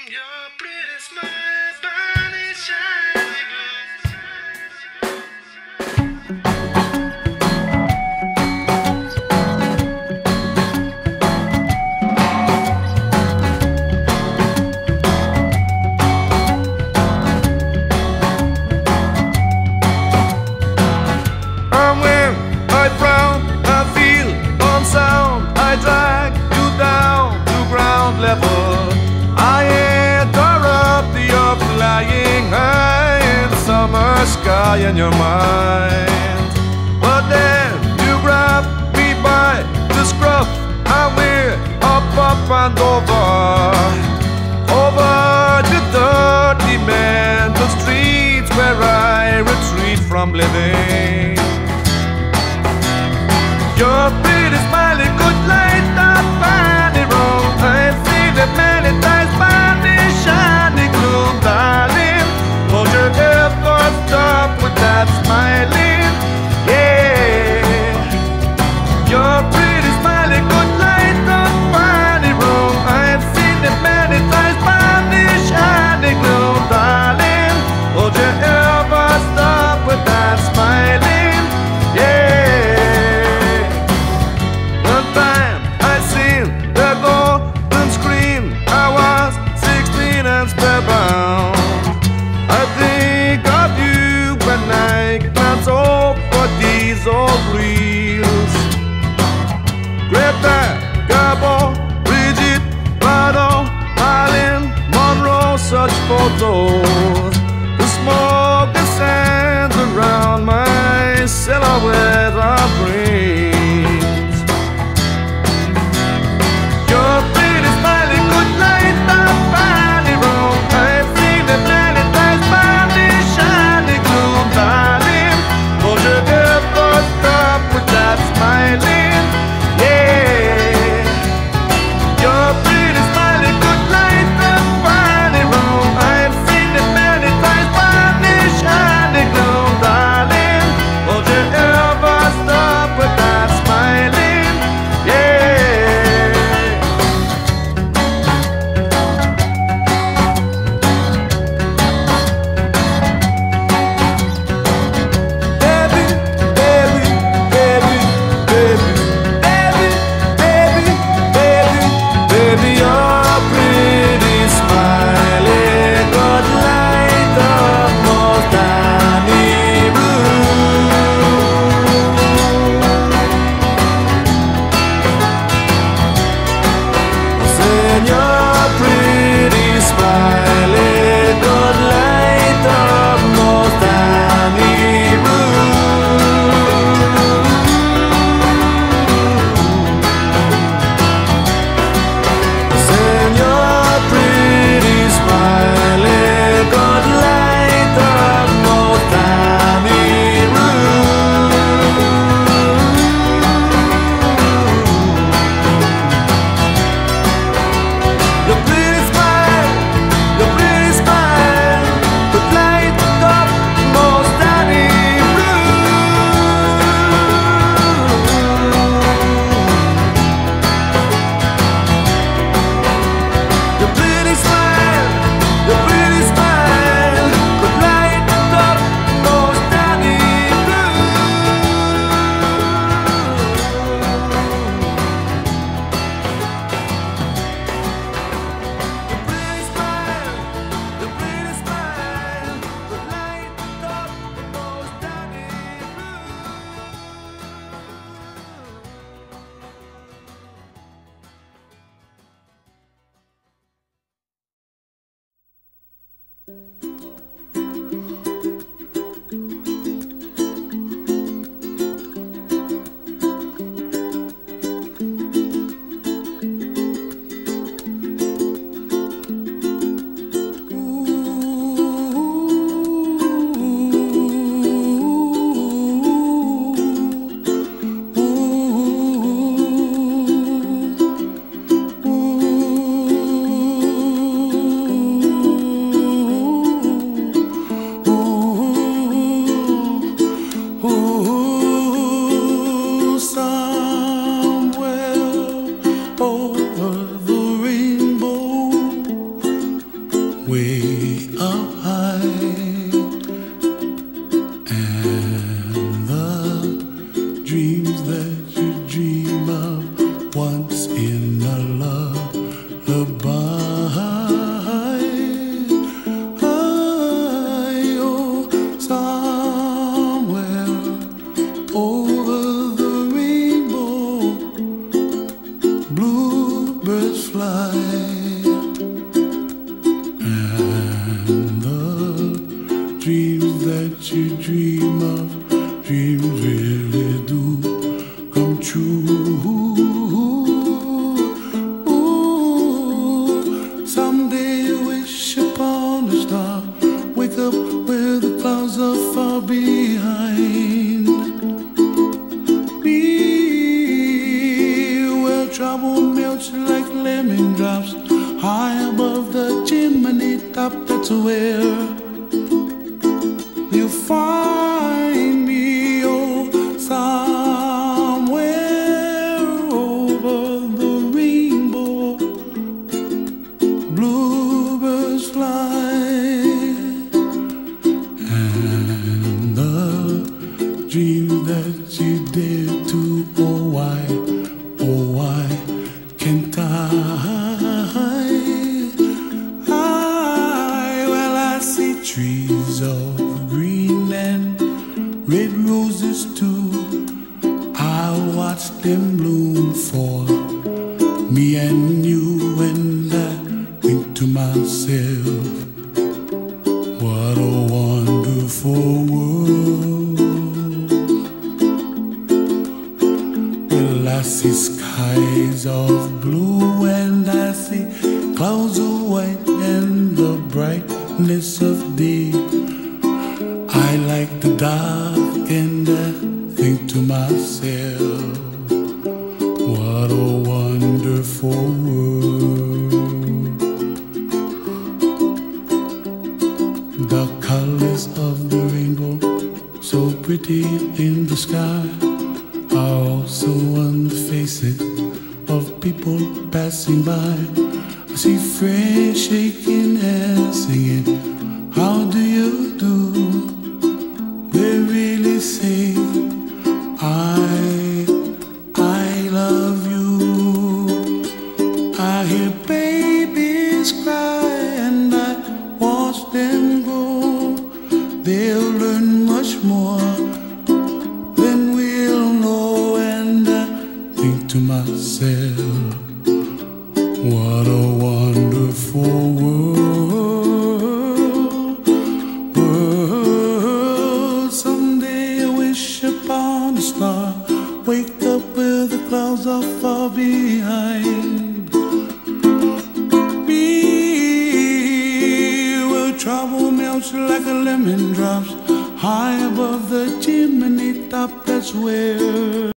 Your pretty smile, body shining And when I frown, I feel unsound. I drag you down to ground level. I interrupt your flying high in summer sky in your mind. But then you grab me by the scruff, and we're up and over the dirty mental streets where I retreat from living. Your pretty smiley could light up any room. I've seen it many times by the shiny gloom, darling. Won't you ever stop with that smiling? Yeah. Your pretty smiley could light up any room. I've seen it many times by the shiny gloom, darling. Won't you ever stop with that smiling? Yeah. I think of you when I glance over these old reels. Greta Garbo, Bridget Bardot, Marilyn Monroe, such photos. The smoke descends around my silhouette of dreams. Your pretty smiley could light up any room. I've seen it many times by the shiny gloom, darling. Won't you ever stop with that smiling? Yeah. Your pretty smiley could light up any room. I've seen it many way up high, and the dreams that you dream of once in a lullaby. Oh, somewhere over the rainbow, bluebirds fly. Dreams that you dream of, dreams really do come true. Ooh, someday you wish upon a star, wake up where the clouds are far behind me, where trouble melts like lemon drops high above the chimney top. That's where you find me, oh, somewhere over the rainbow, bluebirds fly, and the dream that you dare to, oh why can't I? Well, I see trees of green and red roses too. I'll watch them bloom for me and you, and I think to myself, what a wonderful world. Well, I see skies of blue and I see clouds of white and the brightness of day. I like the dark and I think to myself, what a wonderful world. The colors of the rainbow, so pretty in the sky, are also on the faces of people passing by. I see friends shaking hands singing, how do you do? They really say, I love you. I hear babies cry and I watch them grow. They'll learn much more than we'll know, and I think to myself, what a wonderful world. Someday I wish upon a star, wake up where the clouds are far behind me, where trouble melts like a lemon drops high above the chimney top. That's where